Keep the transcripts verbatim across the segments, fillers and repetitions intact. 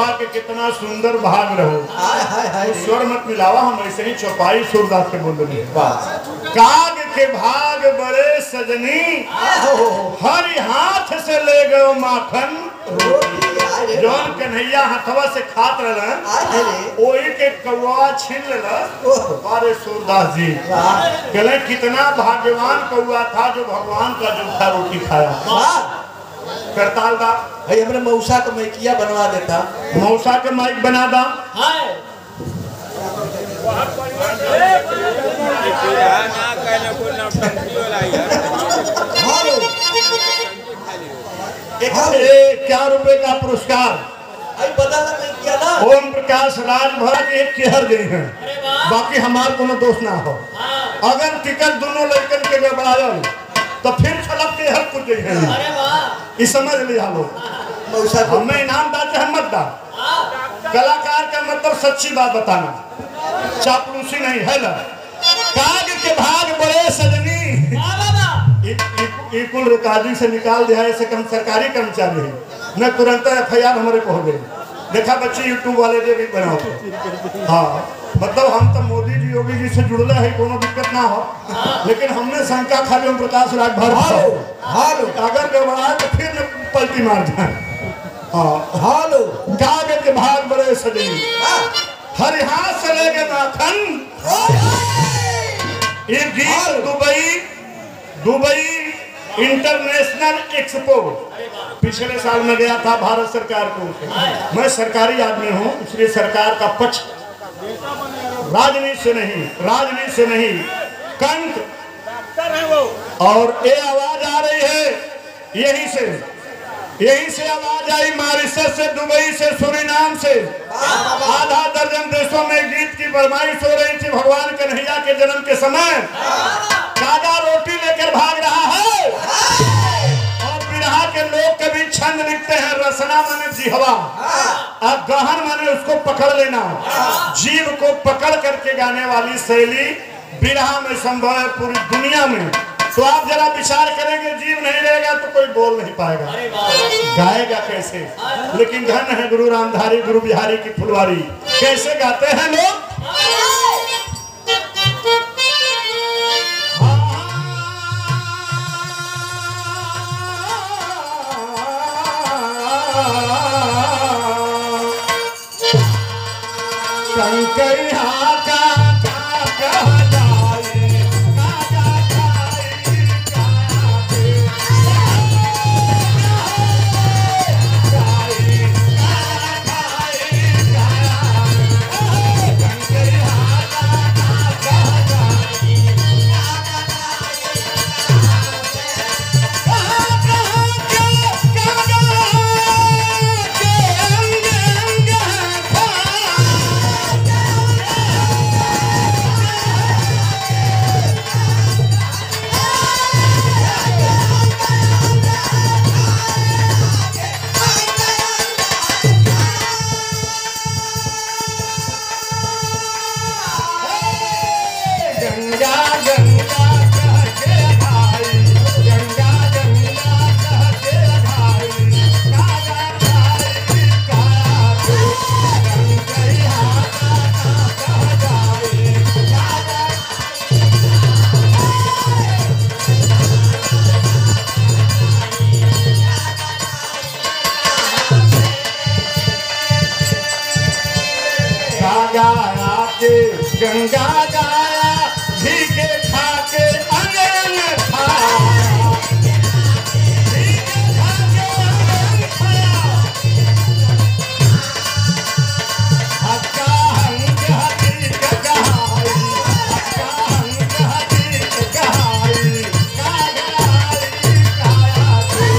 के कितना सुंदर भाग रहो। तो स्वर मत मिलावा, हम ऐसे ही चौपाई सूरदास के बोल रहे। काग के भाग बड़े सजनी, हर हाथ से ले गए माखन। जौन कन्हैया हथवा से खात रहलन ओही के कौआ छीन लेलन। अरे सूरदास जी कहले कितना भाग्यवान कौआ था जो भगवान का जूठा रोटी खाया। करताल दा भाई हमने मौसा का माइकिया बनवा देता। मौसा के माइक बना दा। क्या रुपए का पुरस्कार किया ना? ओम प्रकाश राजभर एक चेहर गए हैं, बाकी हमार कोनो दोष ना हो। अगर टिकट दोनों लड़कन के गड़बड़ायल तो फिर छलक के हर कुछ गई है। इस समझ लिया लोग। हमें इनाम दा चाहे मत दा, कलाकार का मतलब सच्ची बात बताना, चापलूसी नहीं है। ला काग के भाग बड़े सजनी, कुल रिकॉर्डिंग से निकाल दिया। ऐसे हम सरकारी कर्मचारी हैं, न तुरंत एफ आई आर हमारे को हो गई। देखा बच्चे यूट्यूब वाले जो भी बनाओ। हाँ मतलब हम तो मोदी जी योगी जी से जुड़ले है, कोनो दिक्कत ना हो। लेकिन हमने शंका खाली ओम प्रकाश राजभर अगर गड़बड़ाए तो फिर न पलटी मार जाए। हाँ हालो काग के भाग बड़े सजनी, हर हाथ से ले गए माखन। ये गीत दुबई दुबई इंटरनेशनल एक्सपो पिछले साल में गया था भारत सरकार को। मैं सरकारी आदमी हूँ, इसलिए सरकार का पक्ष राजनीति से नहीं, राजनीति से नहीं कंठ। और ये आवाज आ रही है यहीं से, यहीं से आवाज आई मॉरिशस से, दुबई से, सूरीनाम से। आधा दर्जन देशों में गीत की फरमाइश हो रही थी। भगवान कन्हैया के जन्म के समय कागा रोटी लेकर भाग रहा है। और बिरहा के लोग कभी छंद लिखते हैं, रसना माने जिहवा और गहन माने उसको पकड़ लेना। जीव को पकड़ करके गाने वाली शैली बिरहा में संभव है पूरी दुनिया में। तो आप जरा विचार करेंगे, जीव नहीं रहेगा तो कोई बोल नहीं पाएगा, गाएगा कैसे? लेकिन धन है गुरु रामधारी गुरु बिहारी की फुलवारी, कैसे गाते हैं लोग। कंकैया का गंगा गाया घी के खाके अनन खाया, घी के खाके अनन खाया। हक्का हंग हकीक गहाई, हक्का हंग हकीक गहाई, कागराई काया से।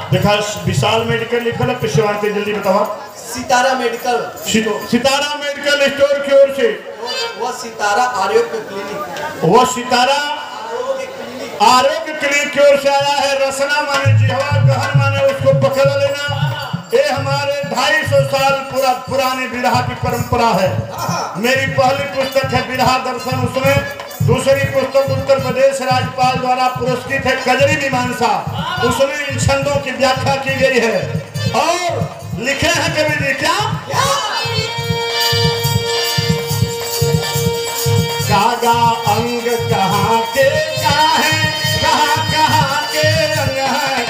देखा विशाल मेडिकल लिखल है पिछवाते जल्दी बताओ। सितारा मेडिकल सितारा मेडिकल स्टोर की ओर से वह सितारा आरोग्य क्लिनिक वह सितारा आरोग्य क्लिनिक आरोग्य क्लिनिक की ओर से आया है। रसना माने जिहवा गहन माने उसको पकड़ लेना। ये हमारे ढाई सौ साल पूरा पुरानी बिरहा की परंपरा है। मेरी पहली पुस्तक है बिरहा दर्शन, उसमें दूसरी पुस्तक उत्तर प्रदेश राज्यपाल द्वारा पुरस्कृत है कजरी मीमांसा, उसमें इन छंदों की व्याख्या की गई है। और लिखे हैं कवि जी क्या कागा अंग कहाँ के का है, कहाँ कहाँ के अंग है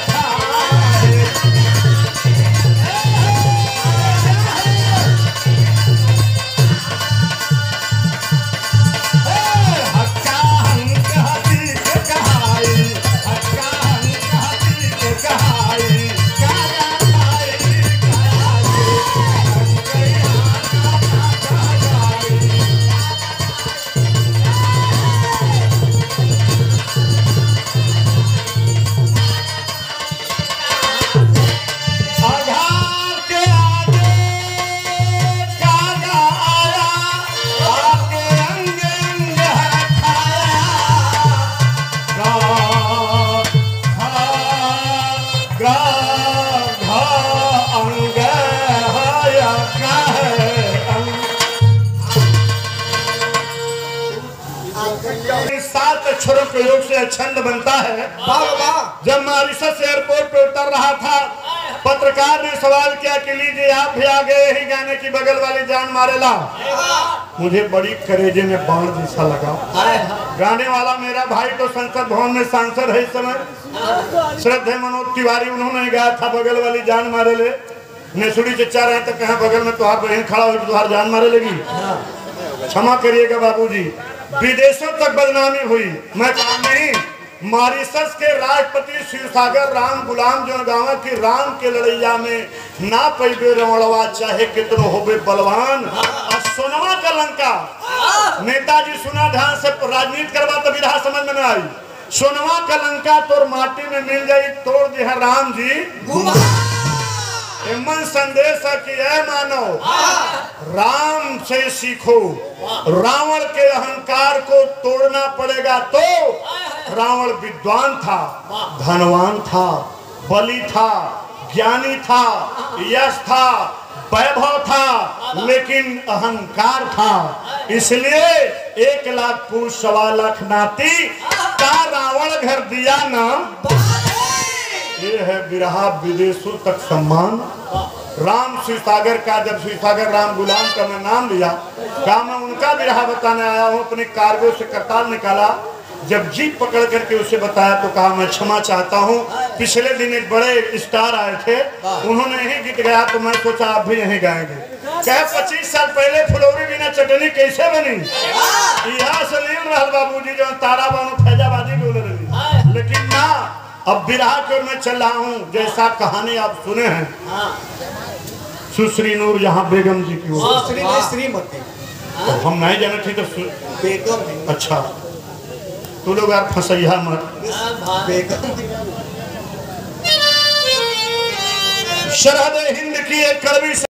सात अक्षरों के योग से छंद बनता है। जब मॉरिशस एयरपोर्ट पे उतर रहा था, पत्रकार ने सवाल किया कि लीजिए आप भी आ गए ही गाने की बगल वाली जान मारेला। मुझे बड़ी करेजे में बाण जैसा लगा। गाने वाला मेरा भाई तो संसद भवन में सांसद है इस समय, श्रद्धेय मनोज तिवारी, उन्होंने गाया था बगल वाली जान मारे ले। नेसुड़ी चचा रहे तो कहा बगल में तुहार बहन खड़ा हो तुहार जान मारे लेगी। क्षमा करिएगा बाबूजी, विदेशों तक बदनामी हुई। मैं काम नहीं, मॉरिशस के राष्ट्रपति शिवसागर राम गुलाम जो गाँव की राम के लड़ैया में ना पैबे रमणवा चाहे कितनो होबे बलवान। और सोनवा का लंका नेताजी सुना ध्यान से, राजनीति करवा तो विधा समझ में न आई। सोनवा का लंका तोर माटी में मिल जाई, तोड़ दे राम जी। मन संदेश है कि ऐ मानो राम से सीखो, रावण के अहंकार को तोड़ना पड़ेगा। तो रावण विद्वान था, धनवान था, बली था, ज्ञानी था, यश था, वैभव था, लेकिन अहंकार था। इसलिए एक लाख पुरुष सवा लाख नाती का रावण घर दिया ना। ये है बिरहा विदेशों तक सम्मान। राम शिवसागर का, जब शिवसागर राम गुलाम का मैं नाम लिया, कहा मैं उनका बिरहा बताने आया हूँ। अपने कार्गो से करताल निकाला, जब जीप पकड़ करके उसे बताया तो कहा मैं क्षमा चाहता हूँ। पिछले दिन एक बड़े स्टार आए थे, उन्होंने यही गीत गाया तो मैं सोचा आप भी यही गाएंगे। क्या पच्चीस साल पहले फुलौरी बिना चटनी कैसे बनी, यहाँ से लील रहा बाबूजी जो तारा बानू फैजाबादी बोले रही। लेकिन ना, अब बिरहा की ओर मैं चल रहा हूँ। जैसा कहानी आप सुने हैं सुश्री नूर यहाँ बेगम जी की ओर, श्रीमती तो हम नहीं जाने थे तो बेगम। अच्छा तू लोग यार फंसैया मत। बेगम शरहद हिंद की एक कड़वी